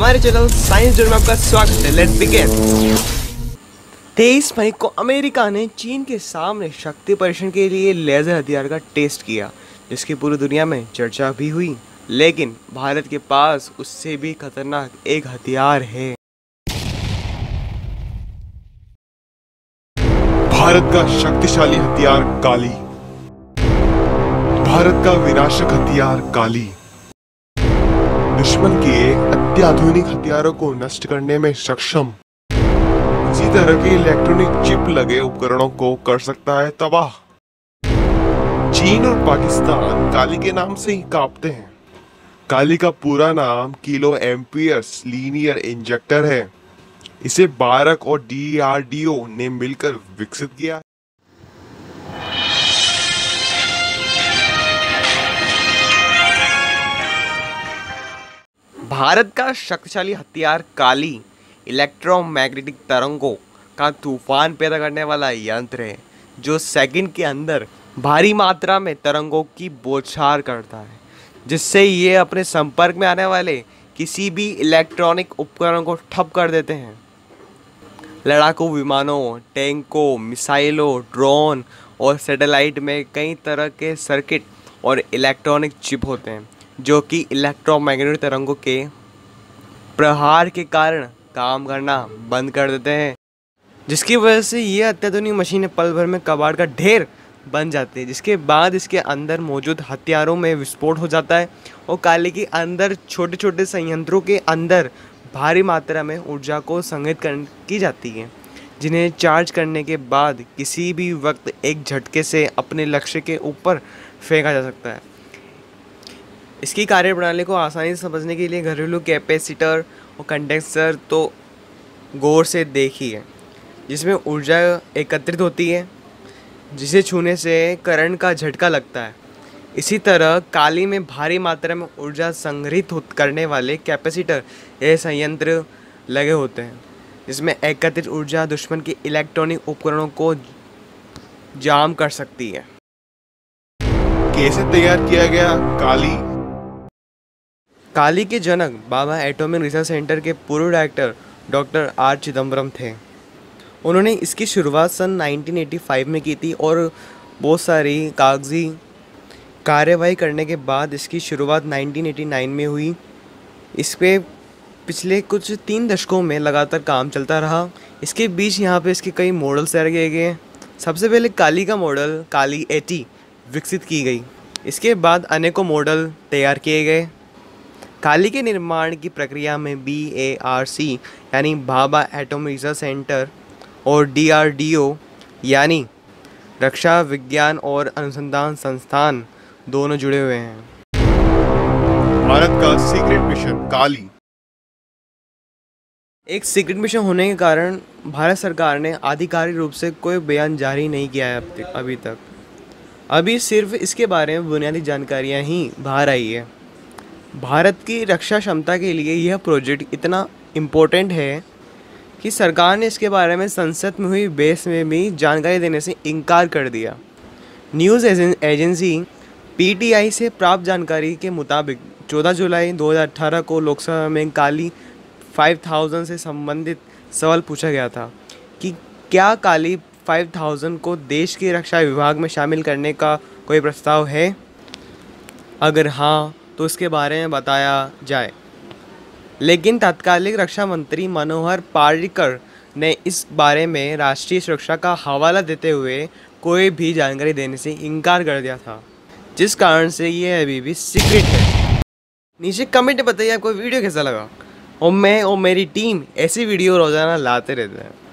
हमारे channel science zone में आपका स्वागत है। Let's begin. 23 मई को अमेरिका ने चीन के सामने शक्ति परीक्षण के लिए लेजर हथियार का टेस्ट किया, जिसकी पूरी दुनिया में चर्चा भी हुई। लेकिन भारत के पास उससे भी खतरनाक एक हथियार है। भारत का शक्तिशाली हथियार काली। भारत का विनाशक हथियार काली दुश्मन के अत्याधुनिक हथियारों को नष्ट करने में सक्षम। इसी तरह के इलेक्ट्रॉनिक चिप लगे उपकरणों को कर सकता है तबाह। चीन और पाकिस्तान काली के नाम से ही कांपते हैं। काली का पूरा नाम किलो एम्पियर्स लीनियर इंजेक्टर है। इसे भारत और DRDO ने मिलकर विकसित किया। भारत का शक्तिशाली हथियार काली इलेक्ट्रोमैग्नेटिक तरंगों का तूफान पैदा करने वाला यंत्र है, जो सेकंड के अंदर भारी मात्रा में तरंगों की बौछार करता है, जिससे ये अपने संपर्क में आने वाले किसी भी इलेक्ट्रॉनिक उपकरण को ठप कर देते हैं। लड़ाकू विमानों, टैंकों, मिसाइलों, ड्रोन और सैटेलाइट में कई तरह के सर्किट और इलेक्ट्रॉनिक चिप होते हैं, जो कि इलेक्ट्रोमैग्नेटिक तरंगों के प्रहार के कारण काम करना बंद कर देते हैं, जिसकी वजह से ये अत्याधुनिक मशीनें पल भर में कबाड़ का ढेर बन जाती है। जिसके बाद इसके अंदर मौजूद हथियारों में विस्फोट हो जाता है और काली के अंदर छोटे छोटे संयंत्रों के अंदर भारी मात्रा में ऊर्जा को संग्रहित की जाती है, जिन्हें चार्ज करने के बाद किसी भी वक्त एक झटके से अपने लक्ष्य के ऊपर फेंका जा सकता है। इसकी कार्यप्रणाली को आसानी से समझने के लिए घरेलू कैपेसिटर और कंडेंसर तो गौर से देखिए, जिसमें ऊर्जा एकत्रित होती है, जिसे छूने से करंट का झटका लगता है। इसी तरह काली में भारी मात्रा में ऊर्जा संग्रहित करने वाले कैपेसिटर या संयंत्र लगे होते हैं, जिसमें एकत्रित ऊर्जा दुश्मन के इलेक्ट्रॉनिक उपकरणों को जाम कर सकती है। कैसे तैयार किया गया काली के जनक बाबा एटॉमिक रिसर्च सेंटर के पूर्व डायरेक्टर डॉक्टर R चिदम्बरम थे। उन्होंने इसकी शुरुआत सन 1985 में की थी और बहुत सारी कागजी कार्यवाही करने के बाद इसकी शुरुआत 1989 में हुई। इस पे पिछले कुछ 3 दशकों में लगातार काम चलता रहा। इसके बीच यहाँ पे इसके कई मॉडल्स तैयार किए गए। सबसे पहले काली का मॉडल काली 80 विकसित की गई। इसके बाद अनेकों मॉडल तैयार किए गए। काली के निर्माण की प्रक्रिया में BARC यानी भाभा एटॉमिक रिसर्च सेंटर और DRDO यानी रक्षा विज्ञान और अनुसंधान संस्थान दोनों जुड़े हुए हैं। भारत का सीक्रेट मिशन काली। एक सीक्रेट मिशन होने के कारण भारत सरकार ने आधिकारिक रूप से कोई बयान जारी नहीं किया है अभी तक। अभी सिर्फ इसके बारे में बुनियादी जानकारियां ही बाहर आई है। भारत की रक्षा क्षमता के लिए यह प्रोजेक्ट इतना इम्पोर्टेंट है कि सरकार ने इसके बारे में संसद में हुई बहस में भी जानकारी देने से इनकार कर दिया। न्यूज़ एजेंसी PTI से प्राप्त जानकारी के मुताबिक 14 जुलाई 2018 को लोकसभा में काली 5000 से संबंधित सवाल पूछा गया था कि क्या काली 5000 को देश के रक्षा विभाग में शामिल करने का कोई प्रस्ताव है। अगर हाँ तो इसके बारे में बताया जाए। लेकिन तत्कालीन रक्षा मंत्री मनोहर पर्रिकर ने इस बारे में राष्ट्रीय सुरक्षा का हवाला देते हुए कोई भी जानकारी देने से इनकार कर दिया था, जिस कारण से ये अभी भी सीक्रेट है। नीचे कमेंट में बताइए आपको वीडियो कैसा लगा, और मैं और मेरी टीम ऐसी वीडियो रोज़ाना लाते रहते हैं।